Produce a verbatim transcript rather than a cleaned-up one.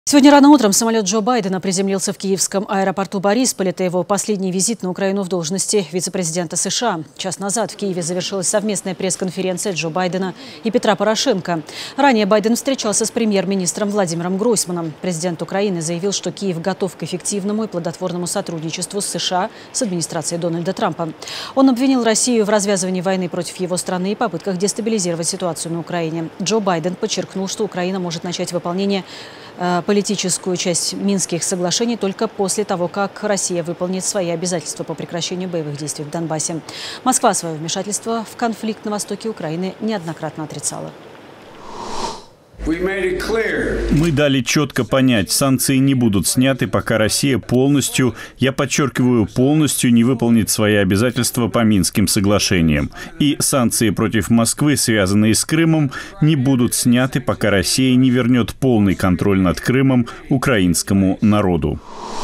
Сегодня рано утром самолет Джо Байдена приземлился в киевском аэропорту Борисполь. Это его последний визит на Украину в должности вице-президента США. Час назад в Киеве завершилась совместная пресс-конференция Джо Байдена и Петра Порошенко. Ранее Байден встречался с премьер-министром Владимиром Гройсманом. Президент Украины заявил, что Киев готов к эффективному и плодотворному сотрудничеству с США с администрацией Дональда Трампа. Он обвинил Россию в развязывании войны против его страны и попытках дестабилизировать ситуацию на Украине. Джо Байден подчеркнул, что Украина может начать выполнение э, политическую часть Минских соглашений только после того, как Россия выполнит свои обязательства по прекращению боевых действий в Донбассе. Москва свое вмешательство в конфликт на востоке Украины неоднократно отрицала. Мы дали четко понять, санкции не будут сняты, пока Россия полностью, я подчеркиваю, полностью не выполнит свои обязательства по Минским соглашениям. И санкции против Москвы, связанные с Крымом, не будут сняты, пока Россия не вернет полный контроль над Крымом украинскому народу.